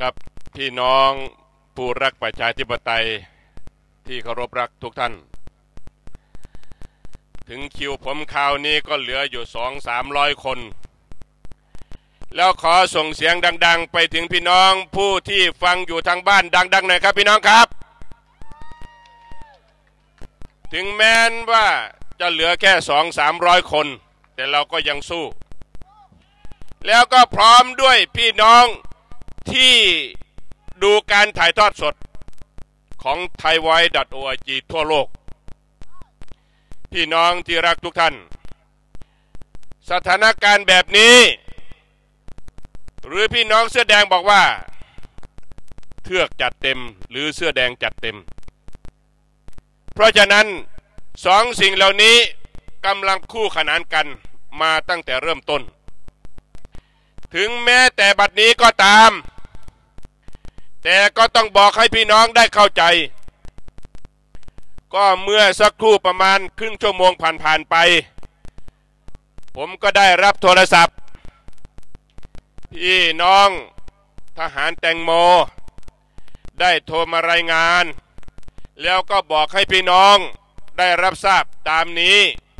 ครับพี่น้องผู้รักประชาธิปไตยที่เคารพรักทุกท่านถึงคิวผมคราวนี้ก็เหลืออยู่200-300 คนแล้วขอส่งเสียงดังๆไปถึงพี่น้องผู้ที่ฟังอยู่ทางบ้านดังๆหน่อยครับพี่น้องครับถึงแม้นว่าจะเหลือแค่200-300 คนแต่เราก็ยังสู้แล้วก็พร้อมด้วยพี่น้องที่ดูการถ่ายทอดสดของ thaivoice.org ทั่วโลกพี่น้องที่รักทุกท่านสถานการณ์แบบนี้หรือพี่น้องเสื้อแดงบอกว่าเทือกจัดเต็มหรือเสื้อแดงจัดเต็มเพราะฉะนั้นสองสิ่งเหล่านี้กำลังคู่ขนานกันมาตั้งแต่เริ่มต้นถึงแม้แต่บัดนี้ก็ตามแต่ก็ต้องบอกให้พี่น้องได้เข้าใจก็เมื่อสักครู่ประมาณครึ่งชั่วโมงผ่านไปผมก็ได้รับโทรศัพท์พี่น้องทหารแตงโมได้โทรมารายงานแล้วก็บอกให้พี่น้องได้รับทราบตามนี้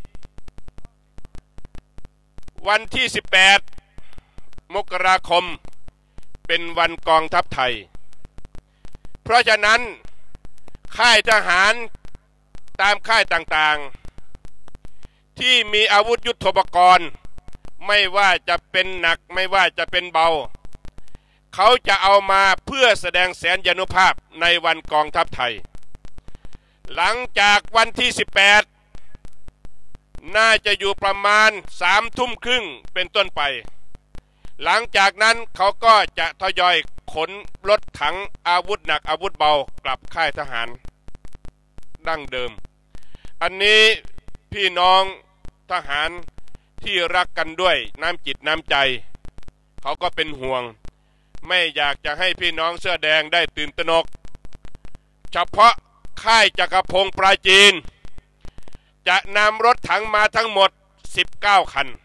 วันที่18 มกราคมเป็นวันกองทัพไทยเพราะฉะนั้นค่ายทหารตามค่ายต่างๆที่มีอาวุธยุทโธปกรณ์ไม่ว่าจะเป็นหนักไม่ว่าจะเป็นเบาเขาจะเอามาเพื่อแสดงแสนยานุภาพในวันกองทัพไทยหลังจากวันที่18น่าจะอยู่ประมาณ3 ทุ่มครึ่งเป็นต้นไปหลังจากนั้นเขาก็จะทยอยขนรถถังอาวุธหนักอาวุธเบากลับค่ายทหารดั้งเดิมอันนี้พี่น้องทหารที่รักกันด้วยน้ำจิตน้ำใจเขาก็เป็นห่วงไม่อยากจะให้พี่น้องเสื้อแดงได้ตื่นตระหนกเฉพาะค่ายจักรพงศ์ปราจีนจะนำรถถังมาทั้งหมด19 คัน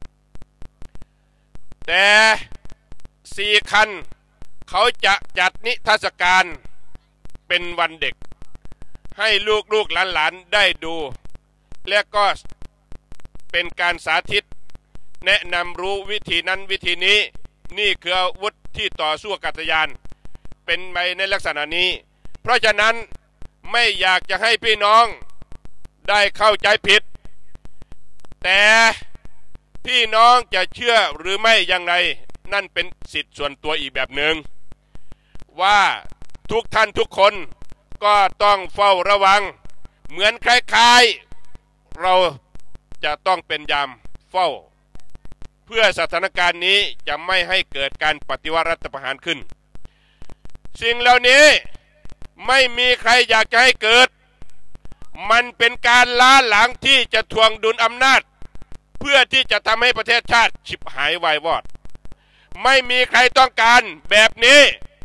แต่4 คันเขาจะจัดนิทรรศการเป็นวันเด็กให้ลูกๆหลานๆได้ดูและก็เป็นการสาธิตแนะนำรู้วิธีนั้นวิธีนี้นี่คืออาวุธที่ต่อสู้อากาศยานเป็นไปในลักษณะนี้เพราะฉะนั้นไม่อยากจะให้พี่น้องได้เข้าใจผิดแต่พี่น้องจะเชื่อหรือไม่อย่างไรนั่นเป็นสิทธิ์ส่วนตัวอีกแบบหนึ่งว่าทุกท่านทุกคนก็ต้องเฝ้าระวังเหมือนคล้ายๆเราจะต้องเป็นยามเฝ้าเพื่อสถานการณ์นี้จะไม่ให้เกิดการปฏิวัติรัฐประหารขึ้นสิ่งเหล่านี้ไม่มีใครอยากจะให้เกิดมันเป็นการล้าหลังที่จะทวงดุลอำนาจเพื่อที่จะทำให้ประเทศชาติฉิบหายวายวอดไม่มีใครต้องการแบบนี้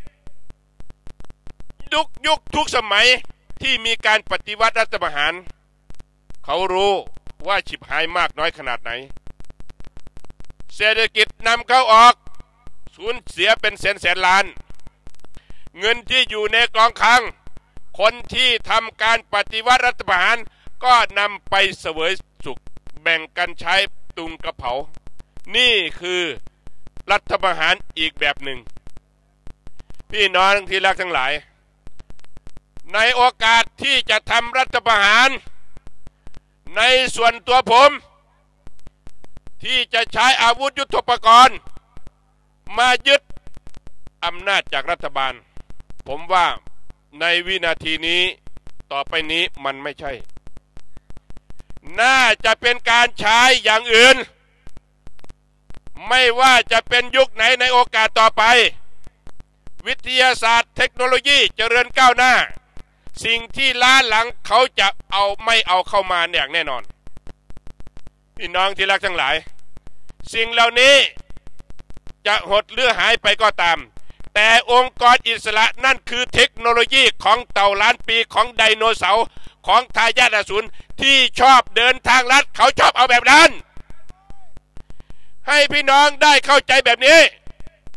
ยุคทุกสมัยที่มีการปฏิวัติรัฐประหารเขารู้ว่าฉิบหายมากน้อยขนาดไหนเศรษฐกิจนำเข้าออกสูญเสียเป็นแสนล้านเงินที่อยู่ในกองคลังคนที่ทำการปฏิวัติรัฐประหารก็นำไปเสวยสุขแบ่งกันใช้ตุงกระเป๋านี่คือรัฐประหารอีกแบบหนึ่งพี่น้องที่รักทั้งหลายในโอกาสที่จะทำรัฐประหารในส่วนตัวผมที่จะใช้อาวุธยุทโธปกรณ์มายึดอำนาจจากรัฐบาลผมว่าในวินาทีนี้ต่อไปนี้มันไม่ใช่น่าจะเป็นการใช้อย่างอื่นไม่ว่าจะเป็นยุคไหนในโอกาสต่อไปวิทยาศาสตร์เทคโนโลยีเจริญก้าวหน้าสิ่งที่ล้าหลังเขาจะไม่เอาเข้ามาอย่างแน่นอนพี่น้องที่รักทั้งหลายสิ่งเหล่านี้จะหดหรือหายไปก็ตามแต่องค์กรอิสระนั่นคือเทคโนโลยีของเต่าล้านปีของไดโนเสาร์ของทายาทอสูรที่ชอบเดินทางลัดเขาชอบเอาแบบนั้นให้พี่น้องได้เข้าใจแบบนี้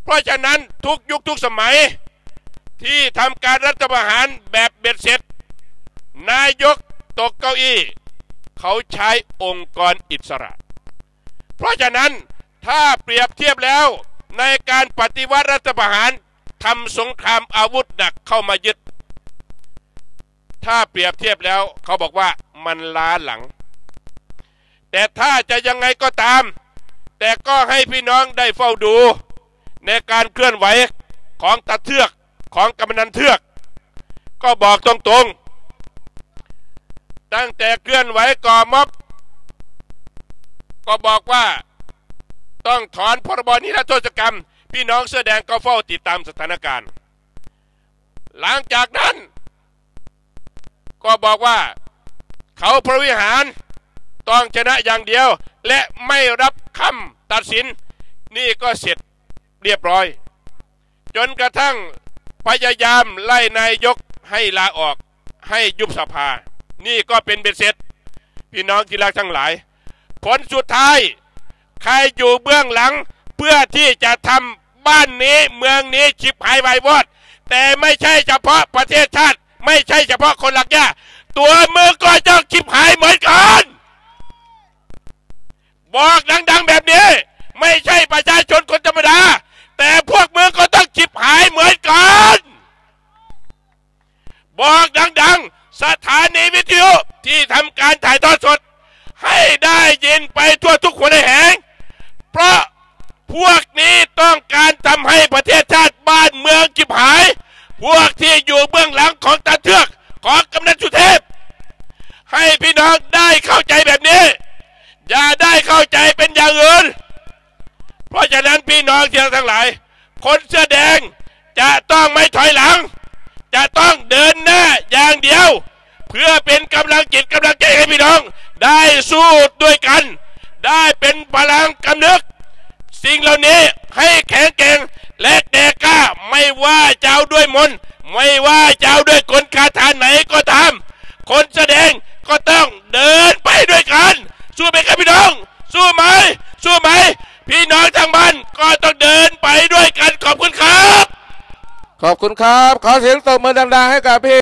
เพราะฉะนั้นทุกยุคทุกสมัยที่ทำการรัฐประหารแบบเบ็ดเสร็จนายกตกเก้าอี้เขาใช้องค์กรอิสระเพราะฉะนั้นถ้าเปรียบเทียบแล้วในการปฏิวัติรัฐประหารทำสงครามอาวุธหนักเข้ามายึดถ้าเปรียบเทียบแล้วเขาบอกว่ามันล้าหลังแต่ถ้าจะยังไงก็ตามแต่ก็ให้พี่น้องได้เฝ้าดูในการเคลื่อนไหวของตาเทือกของกำนันเทือกก็บอกตรงๆตั้งแต่เคลื่อนไหวก่อม็อบก็บอกว่าต้องถอนพรบนิรโทษกรรมพี่น้องเสื้อแดงก็เฝ้าติดตามสถานการณ์หลังจากนั้นก็บอกว่าเขาพระวิหารต้องชนะอย่างเดียวและไม่รับคำตัดสินนี่ก็เสร็จเรียบร้อยจนกระทั่งพยายามไล่นายกให้ลาออกให้ยุบสภานี่ก็เป็นเบ็ดเสร็จพี่น้องที่รักทั้งหลายผลสุดท้ายใครอยู่เบื้องหลังเพื่อที่จะทำบ้านนี้เมืองนี้ฉิบหายวายวอดแต่ไม่ใช่เฉพาะประเทศชาติไม่ใช่เฉพาะคนหลักย่าตัวมือก็จะฉิบหายเหมือนกันบอกดังๆแบบนี้ไม่ใช่ประชาชนคนธรรมดาแต่พวกมึงก็ต้องฉิบหายเหมือนกันบอกดังๆสถานีวิทยุที่ทำการถ่ายทอดสดให้ได้ยินไปทั่วทุกคนในแห่งเพราะพวกนี้ต้องการทำให้ประเทศชาติบ้านเมืองฉิบหายพวกที่อยู่เบื้องหลังของตาเทือกของกำนันสุเทพให้พี่น้องได้เข้าใจแบบนี้อย่าได้เข้าใจเป็นอย่างอื่นเพราะฉะนั้นพี่น้องที่รักทั้งหลายคนเสื้อแดงจะต้องไม่ถอยหลังจะต้องเดินหน้าอย่างเดียวเพื่อเป็นกำลังจิตกำลังใจให้พี่น้องได้สู้ด้วยกันได้เป็นพลังกำนึกสิ่งเหล่านี้ให้แข็งแกร่งและแก่กล้าไม่ว่าจะเอาด้วยมนต์ไม่ว่าจะเอาด้วยกลคาถาไหนก็ตามคนแสดงก็ต้องเดินไปด้วยกันสู้ไหมครับพี่น้องสู้ไหมสู้ไหมพี่น้องทางบ้านก็ต้องเดินไปด้วยกันขอบคุณครับขอบคุณครับขอเสียงตบมือดังๆให้กับพี่